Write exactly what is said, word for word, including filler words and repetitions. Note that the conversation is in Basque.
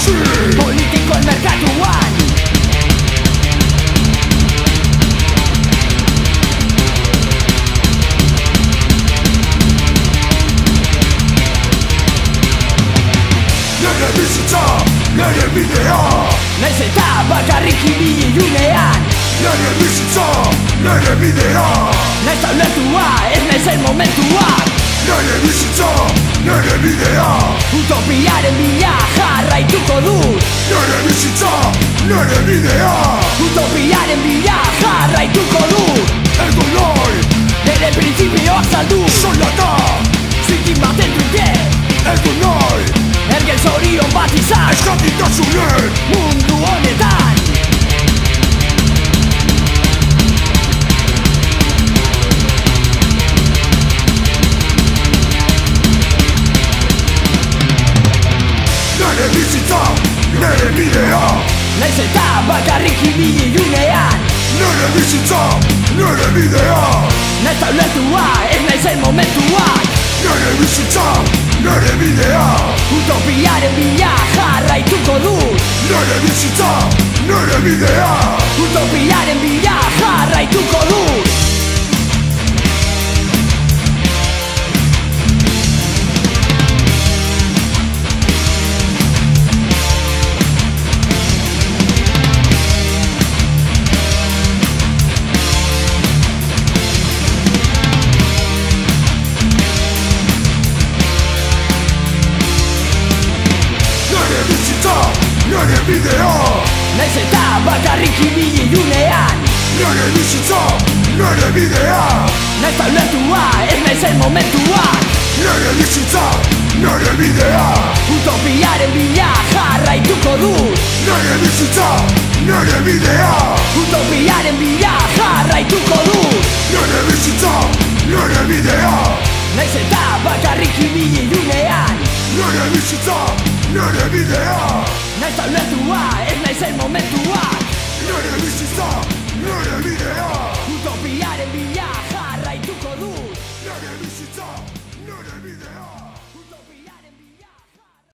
politikoen merkatuan. Nere bizitza, nere bidea. Naiz eta bakarrik ibili ilunean. Nere bizitza, nere bidea. Naiz ta ulertua, ez naizen momentua. Nere bizitza, nere bidea. Utopiaren bila jarraituko dut. Nere bizitza, nere bidea. Utopiaren bila jarraituko dut. Ego nahi, Nere printzipioak saldu. soldata. Zikin baten dute. Ego nahi, Ergel zorion bat izan eskatitasunen mundu honetan. Nere bizitza, nere bidea. Naiz eta bakarrik ibili ilunean. Nere bizitza, nere bidea. Naiz ta ulertua, ez naizen momentua. Nere bizitza, nere bidea. Utopiaren bila jarraituko dut. Nere bizitza, nere bidea. Utopiaren bila jarraituko dut. Nere bizitza, nere bidea. Naiz eta bakarrik ibili ilunean. Nere bizitza, nere bidea. Naiz ta ulertua, ez naizen momentua. Nere bizitza, nere bidea. Utopiaren bila jarraituko dut. Nere bizitza, nere bidea. Utopiaren bila jarraituko dut. Nere bizitza, nere bidea. Naiz eta bakarrik ibili ilunean. Nere bizitza, nere bidea. Naiz ta ulertua, ez naizen momentua. Nere bizitza, nere bidea. Utopiaren bila